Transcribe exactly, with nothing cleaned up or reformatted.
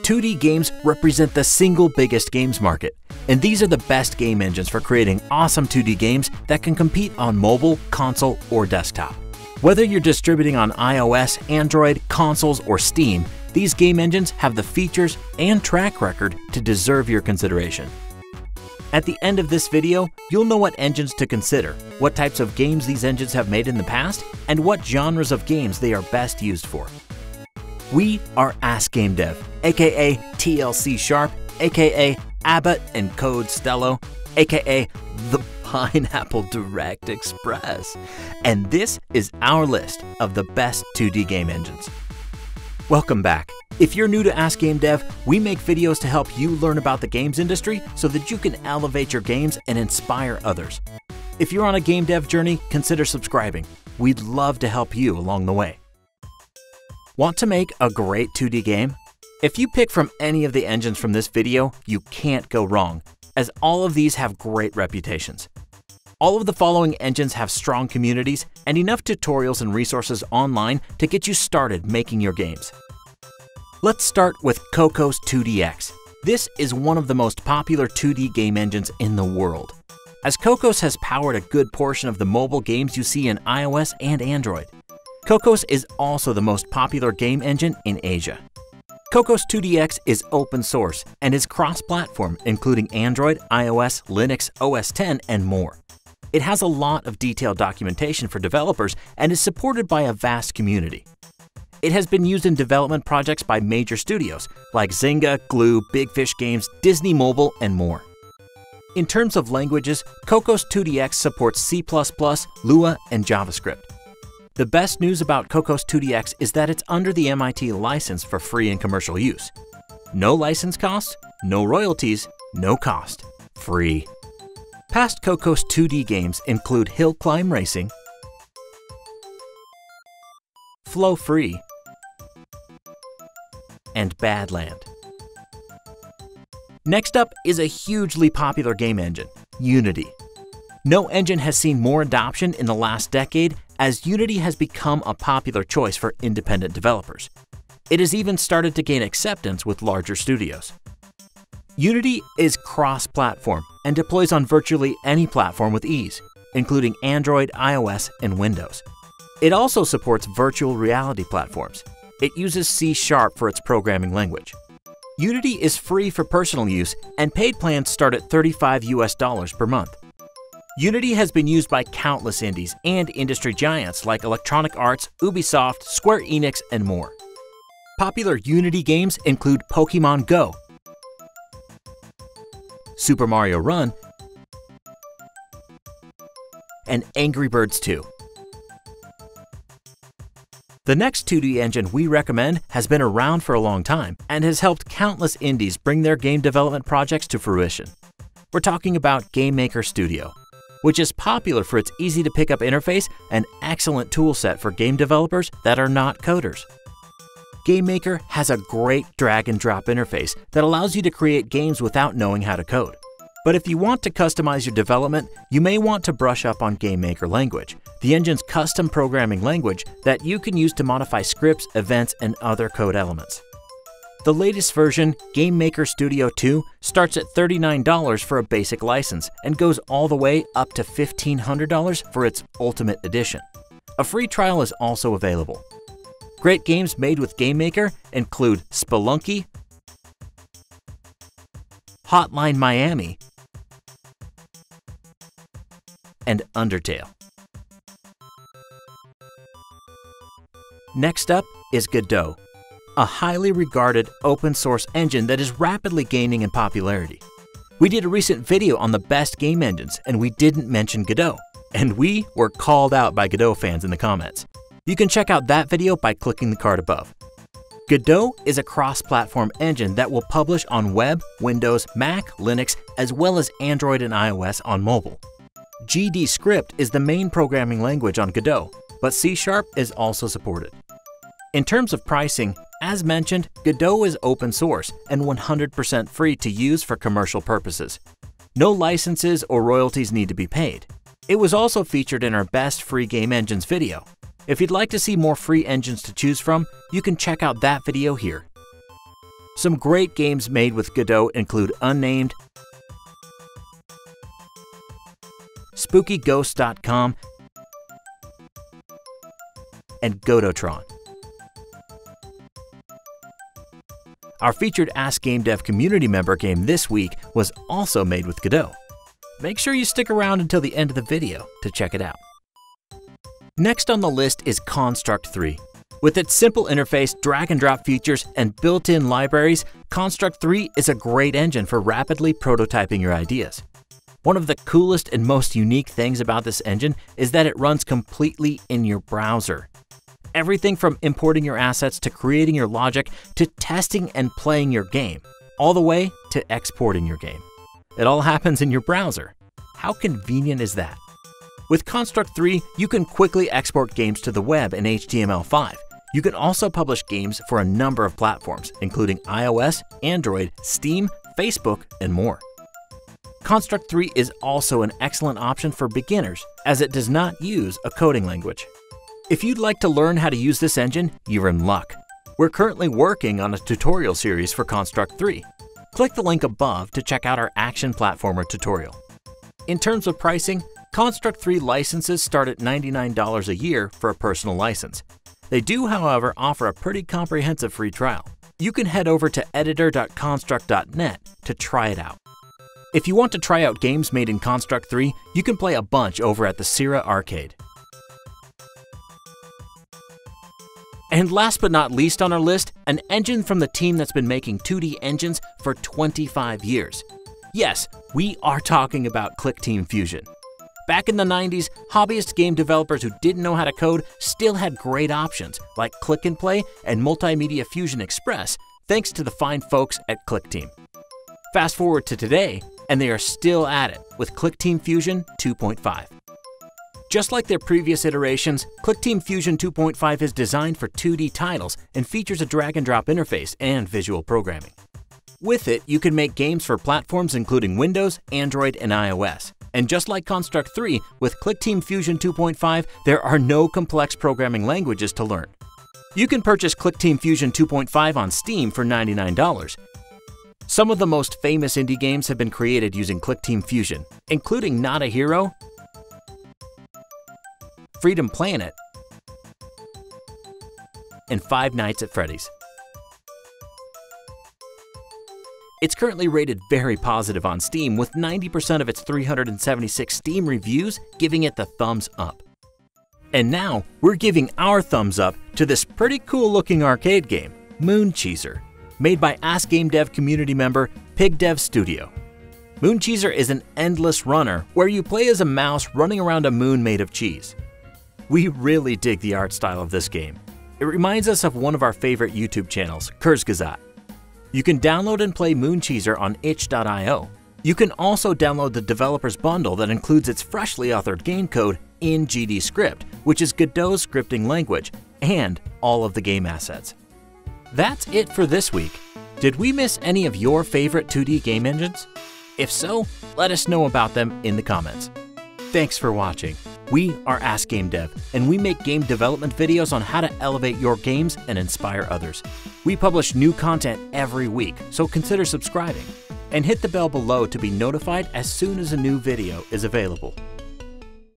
two D games represent the single biggest games market, and these are the best game engines for creating awesome two D games that can compete on mobile, console, or desktop. Whether you're distributing on iOS, Android, consoles, or Steam, these game engines have the features and track record to deserve your consideration. At the end of this video, you'll know what engines to consider, what types of games these engines have made in the past, and what genres of games they are best used for. We are Ask GameDev, aka T L C Sharp, aka Abbott and Code Stello, aka the Pineapple Direct Express. And this is our list of the best two D game engines. Welcome back. If you're new to Ask GameDev, we make videos to help you learn about the games industry so that you can elevate your games and inspire others. If you're on a game dev journey, consider subscribing. We'd love to help you along the way. Want to make a great two D game? If you pick from any of the engines from this video, you can't go wrong, as all of these have great reputations. All of the following engines have strong communities and enough tutorials and resources online to get you started making your games. Let's start with Cocos two D X. This is one of the most popular two D game engines in the world, as Cocos has powered a good portion of the mobile games you see in iOS and Android. Cocos is also the most popular game engine in Asia. Cocos two D X is open source and is cross-platform, including Android, iOS, Linux, O S ten, and more. It has a lot of detailed documentation for developers and is supported by a vast community. It has been used in development projects by major studios like Zynga, Glue, Big Fish Games, Disney Mobile, and more. In terms of languages, Cocos two D X supports C plus plus, Lua, and JavaScript. The best news about Cocos two D X is that it's under the M I T license for free and commercial use. No license cost, no royalties, no cost. Free. Past Cocos two D games include Hill Climb Racing, Flow Free, and Badland. Next up is a hugely popular game engine, Unity. No engine has seen more adoption in the last decade, as Unity has become a popular choice for independent developers. It has even started to gain acceptance with larger studios. Unity is cross-platform and deploys on virtually any platform with ease, including Android, iOS, and Windows. It also supports virtual reality platforms. It uses C Sharp for its programming language. Unity is free for personal use, and paid plans start at thirty-five U S dollars per month. Unity has been used by countless indies and industry giants like Electronic Arts, Ubisoft, Square Enix, and more. Popular Unity games include Pokemon Go, Super Mario Run, and Angry Birds two. The next two D engine we recommend has been around for a long time and has helped countless indies bring their game development projects to fruition. We're talking about GameMaker Studio, which is popular for its easy-to-pick-up interface and excellent toolset for game developers that are not coders. GameMaker has a great drag-and-drop interface that allows you to create games without knowing how to code. But if you want to customize your development, you may want to brush up on GameMaker Language, the engine's custom programming language that you can use to modify scripts, events, and other code elements. The latest version, GameMaker Studio two, starts at thirty-nine dollars for a basic license and goes all the way up to fifteen hundred dollars for its Ultimate Edition. A free trial is also available. Great games made with GameMaker include Spelunky, Hotline Miami, and Undertale. Next up is Godot, a highly regarded open source engine that is rapidly gaining in popularity. We did a recent video on the best game engines and we didn't mention Godot, and we were called out by Godot fans in the comments. You can check out that video by clicking the card above. Godot is a cross-platform engine that will publish on web, Windows, Mac, Linux, as well as Android and iOS on mobile. G D Script is the main programming language on Godot, but C Sharp is also supported. In terms of pricing, as mentioned, Godot is open source and one hundred percent free to use for commercial purposes. No licenses or royalties need to be paid. It was also featured in our Best Free Game Engines video. If you'd like to see more free engines to choose from, you can check out that video here. Some great games made with Godot include Unnamed, spooky ghost dot com, and Godotron. Our featured Ask GameDev community member game this week was also made with Godot. Make sure you stick around until the end of the video to check it out. Next on the list is Construct three. With its simple interface, drag and drop features, and built-in libraries, Construct three is a great engine for rapidly prototyping your ideas. One of the coolest and most unique things about this engine is that it runs completely in your browser. Everything from importing your assets to creating your logic to testing and playing your game, all the way to exporting your game. It all happens in your browser. How convenient is that? With Construct three, you can quickly export games to the web in H T M L five. You can also publish games for a number of platforms, including iOS, Android, Steam, Facebook, and more. Construct three is also an excellent option for beginners, as it does not use a coding language. If you'd like to learn how to use this engine, you're in luck. We're currently working on a tutorial series for Construct three. Click the link above to check out our action platformer tutorial. In terms of pricing, Construct three licenses start at ninety-nine dollars a year for a personal license. They do, however, offer a pretty comprehensive free trial. You can head over to editor dot construct dot net to try it out. If you want to try out games made in Construct three, you can play a bunch over at the Sierra Arcade. And last but not least on our list, an engine from the team that's been making two D engines for twenty-five years. Yes, we are talking about Clickteam Fusion. Back in the nineties, hobbyist game developers who didn't know how to code still had great options like Click and Play and Multimedia Fusion Express, thanks to the fine folks at Clickteam. Fast forward to today, and they are still at it with Clickteam Fusion two point five. Just like their previous iterations, Clickteam Fusion two point five is designed for two D titles and features a drag-and-drop interface and visual programming. With it, you can make games for platforms including Windows, Android, and iOS. And just like Construct three, with Clickteam Fusion two point five, there are no complex programming languages to learn. You can purchase Clickteam Fusion two point five on Steam for ninety-nine dollars. Some of the most famous indie games have been created using Clickteam Fusion, including Not a Hero, Freedom Planet, and Five Nights at Freddy's. It's currently rated very positive on Steam, with ninety percent of its three hundred seventy-six Steam reviews giving it the thumbs up. And now, we're giving our thumbs up to this pretty cool looking arcade game, Mooncheeser, made by Ask GameDev community member PigDev Studio. Mooncheeser is an endless runner where you play as a mouse running around a moon made of cheese. We really dig the art style of this game. It reminds us of one of our favorite YouTube channels, Kurzgesagt. You can download and play Mooncheeser on itch dot i o. You can also download the developer's bundle that includes its freshly authored game code in G D Script, which is Godot's scripting language, and all of the game assets. That's it for this week. Did we miss any of your favorite two D game engines? If so, let us know about them in the comments. Thanks for watching. We are Ask GameDev, and we make game development videos on how to elevate your games and inspire others. We publish new content every week, so consider subscribing. And hit the bell below to be notified as soon as a new video is available.